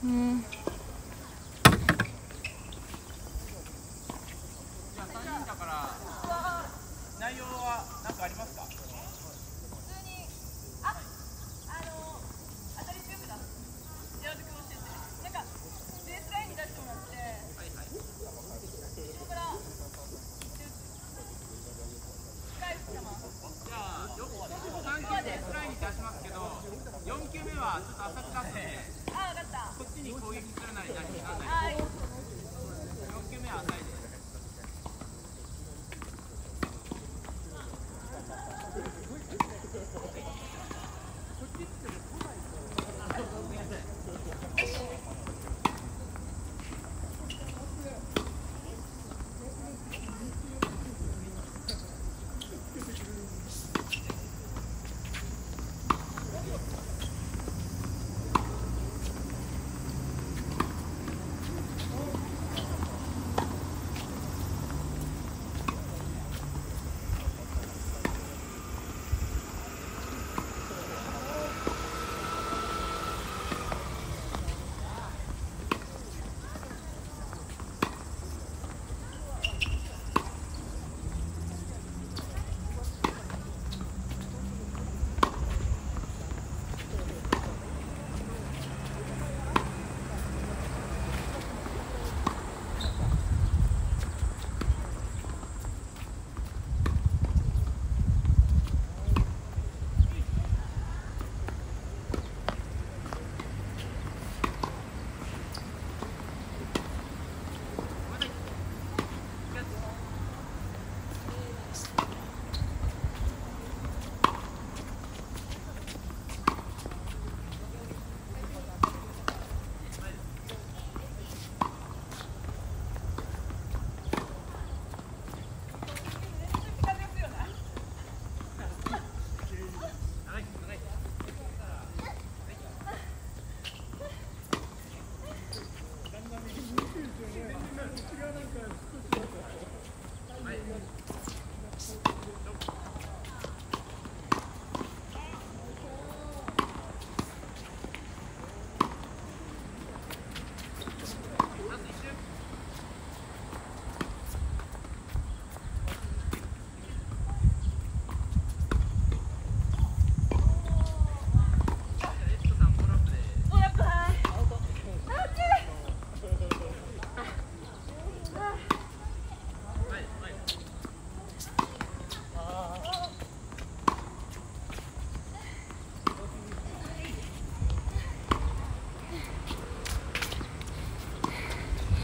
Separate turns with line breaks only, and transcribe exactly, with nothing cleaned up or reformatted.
うん。
じゃあさんにんだから内容は何かありますか？普通にあ、あの当たり強くだ。やるとき教えて。なんかベースラインに出してもらって、はいはい。そこから深い球。じゃあよさん球ベースラインに出しますけど、よん球目はちょっと浅く出すんで。あ、分かった。こっちに攻撃するなり何にならない。はい。よん球目は浅いです。